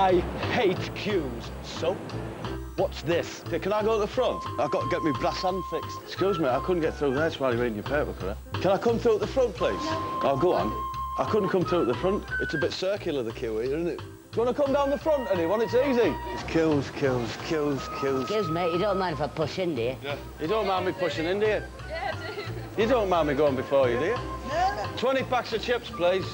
I hate queues. So, what's this? Can I go to the front? I've got to get my brass hand fixed. Excuse me, I couldn't get through there while you're reading your paper, could I? Can I come through at the front, please? No. Oh, go on. I couldn't come through at the front. It's a bit circular, the queue here, isn't it? Do you want to come down the front, anyone? It's easy. It's queues. Excuse me, you don't mind if I push in, do you? Yeah. You don't mind me pushing in, do you? Yeah, I do. You don't mind me going before you, do you? No. 20 packs of chips, please.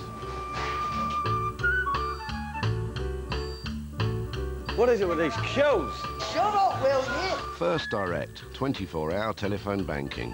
What is it with these queues? Shut up, will you? First Direct, 24-hour telephone banking.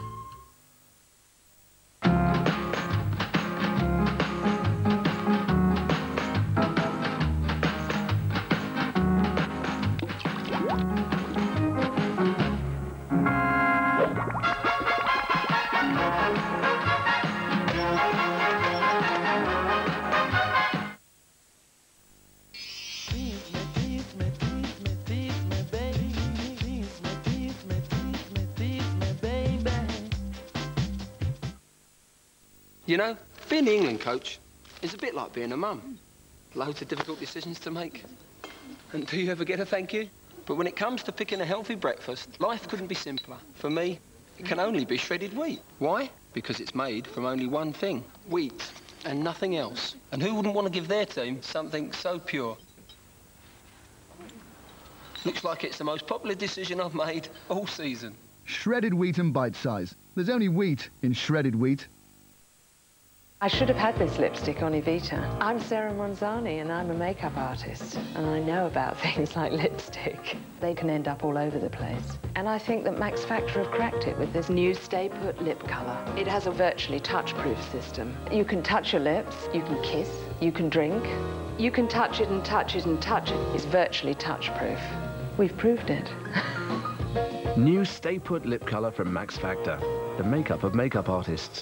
You know, being the England coach is a bit like being a mum. Loads of difficult decisions to make. And do you ever get a thank you? But when it comes to picking a healthy breakfast, life couldn't be simpler. For me, it can only be shredded wheat. Why? Because it's made from only one thing, wheat, and nothing else. And who wouldn't want to give their team something so pure? Looks like it's the most popular decision I've made all season. Shredded wheat and bite size. There's only wheat in shredded wheat. I should have had this lipstick on Evita. I'm Sarah Monzani and I'm a makeup artist and I know about things like lipstick. They can end up all over the place. And I think that Max Factor have cracked it with this new Stay Put lip colour. It has a virtually touch-proof system. You can touch your lips, you can kiss, you can drink. You can touch it and touch it and touch it. It's virtually touch-proof. We've proved it. New Stay Put lip colour from Max Factor, the makeup of makeup artists.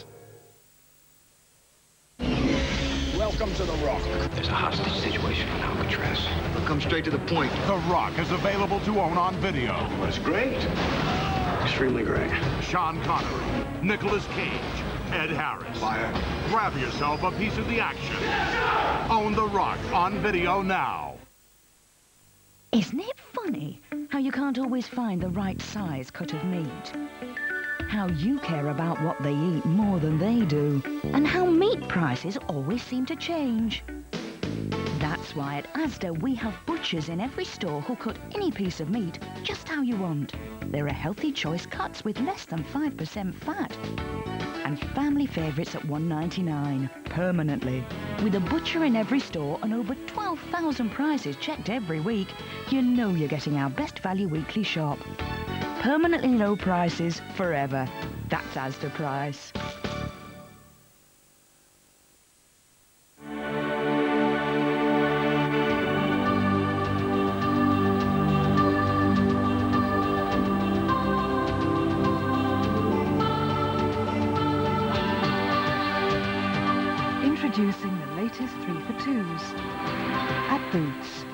Welcome to The Rock. There's a hostage situation on Alcatraz. We'll come straight to the point. The Rock is available to own on video. That's great. Extremely great. Sean Connery, Nicolas Cage, Ed Harris. Fire. Grab yourself a piece of the action. Own The Rock on video now. Isn't it funny how you can't always find the right size cut of meat? How you care about what they eat more than they do, and how meat prices always seem to change. That's why at Asda we have butchers in every store who cut any piece of meat just how you want. There are healthy choice cuts with less than 5% fat. And family favourites at $1.99, permanently. With a butcher in every store and over 12,000 prices checked every week, you know you're getting our best value weekly shop. Permanently low prices forever. That's Asda Price. Introducing the latest 3 for 2s at Boots.